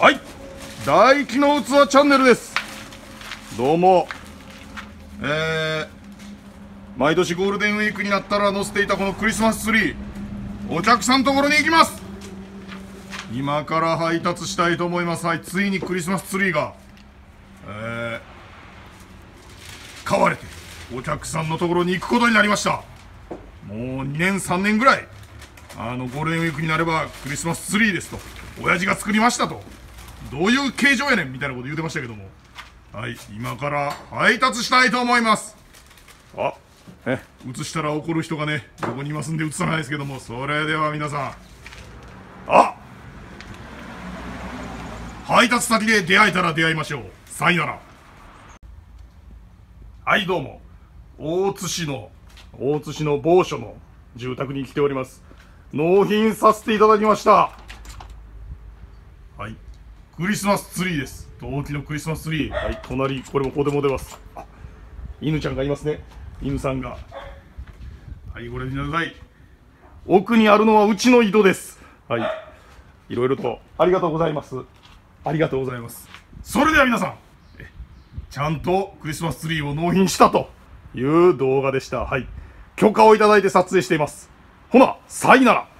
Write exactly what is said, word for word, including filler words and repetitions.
はい、大輝の器チャンネルです。どうも。えー、毎年ゴールデンウィークになったら載せていたこのクリスマスツリー、お客さんのところに行きます。今から配達したいと思います。はい、ついにクリスマスツリーが、えー、買われてお客さんのところに行くことになりました。もうにねんさんねんぐらい、あのゴールデンウィークになればクリスマスツリーですと、親父が作りましたと、どういう形状やねんみたいなこと言うてましたけども、はい、今から配達したいと思います。あ、え映したら怒る人がね横にいますんで映さないですけども、それでは皆さん、あ、配達先で出会えたら出会いましょう。さよなら。はい、どうも。大津市の大津市の某所の住宅に来ております。納品させていただきました。はい、クリスマスツリーです。同期のクリスマスツリー。はい、隣、これもここでも出ます。あ、犬ちゃんがいますね。犬さんが。はい、これ見てください。奥にあるのはうちの井戸です。はい、いろいろとありがとうございます。ありがとうございます。それでは皆さん、ちゃんとクリスマスツリーを納品したという動画でした。はい、許可をいただいて撮影しています。ほな、さいなら。